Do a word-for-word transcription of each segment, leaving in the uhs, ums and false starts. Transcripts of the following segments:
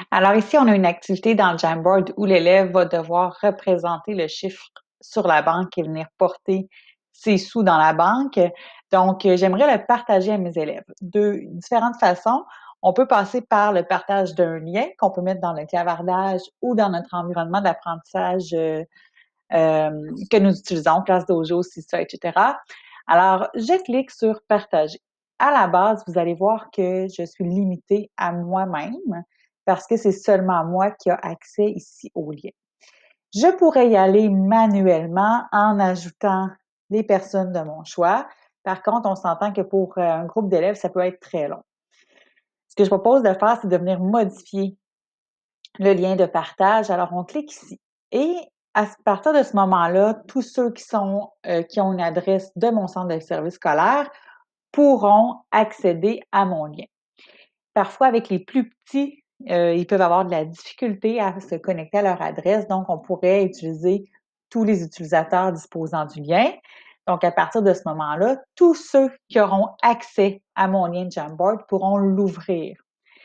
Alors ici, on a une activité dans le Jamboard où l'élève va devoir représenter le chiffre sur la banque et venir porter ses sous dans la banque. Donc, euh, j'aimerais le partager à mes élèves de différentes façons. On peut passer par le partage d'un lien qu'on peut mettre dans le clavardage ou dans notre environnement d'apprentissage euh, euh, que nous utilisons, Classe Dojo, CISA, et cetera. Alors, je clique sur Partager. À la base, vous allez voir que je suis limitée à moi-même parce que c'est seulement moi qui a accès ici au lien. Je pourrais y aller manuellement en ajoutant les personnes de mon choix. Par contre, on s'entend que pour un groupe d'élèves, ça peut être très long. Ce que je propose de faire, c'est de venir modifier le lien de partage. Alors, on clique ici. Et à partir de ce moment-là, tous ceux qui sont euh, qui ont une adresse de mon centre de service scolaire pourront accéder à mon lien. Parfois, avec les plus petits, euh, ils peuvent avoir de la difficulté à se connecter à leur adresse, donc on pourrait utiliser tous les utilisateurs disposant du lien. Donc, à partir de ce moment-là, tous ceux qui auront accès à mon lien de Jamboard pourront l'ouvrir.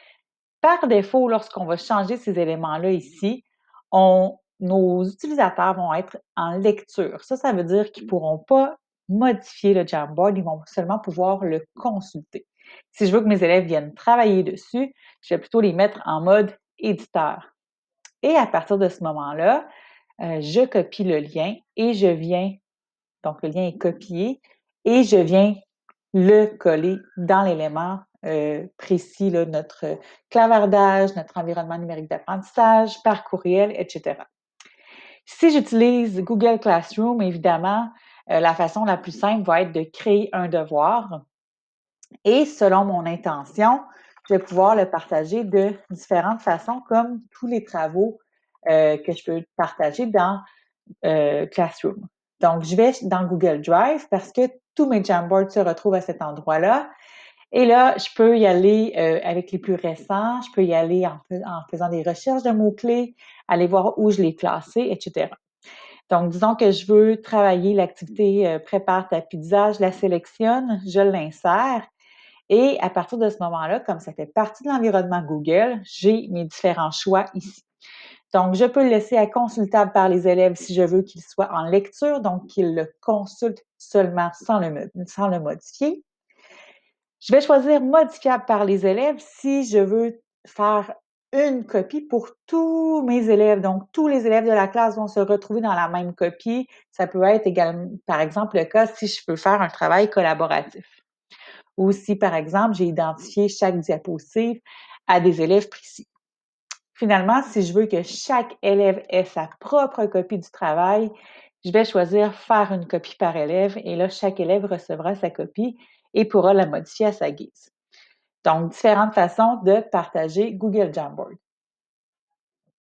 Par défaut, lorsqu'on va changer ces éléments-là ici, on, nos utilisateurs vont être en lecture. Ça, ça veut dire qu'ils ne pourront pas modifier le Jamboard, ils vont seulement pouvoir le consulter. Si je veux que mes élèves viennent travailler dessus, je vais plutôt les mettre en mode éditeur. Et à partir de ce moment-là, euh, je copie le lien et je viens, donc le lien est copié, et je viens le coller dans l'élément euh, précis, là, notre clavardage, notre environnement numérique d'apprentissage, par courriel, et cetera. Si j'utilise Google Classroom, évidemment, euh, la façon la plus simple va être de créer un devoir et selon mon intention, je vais pouvoir le partager de différentes façons comme tous les travaux euh, que je peux partager dans euh, Classroom. Donc, je vais dans Google Drive parce que tous mes Jamboards se retrouvent à cet endroit-là. Et là, je peux y aller euh, avec les plus récents, je peux y aller en, fais, en faisant des recherches de mots-clés, aller voir où je l'ai classé, et cetera. Donc, disons que je veux travailler l'activité euh, prépare ta pizza, je la sélectionne, je l'insère. Et à partir de ce moment-là, comme ça fait partie de l'environnement Google, j'ai mes différents choix ici. Donc, je peux le laisser à consultable par les élèves si je veux qu'il soit en lecture, donc qu'ils le consultent seulement sans le, sans le modifier. Je vais choisir modifiable par les élèves si je veux faire une copie pour tous mes élèves. Donc, tous les élèves de la classe vont se retrouver dans la même copie. Ça peut être également, par exemple, le cas si je veux faire un travail collaboratif. Ou si, par exemple, j'ai identifié chaque diapositive à des élèves précis. Finalement, si je veux que chaque élève ait sa propre copie du travail, je vais choisir faire une copie par élève et là, chaque élève recevra sa copie et pourra la modifier à sa guise. Donc, différentes façons de partager Google Jamboard.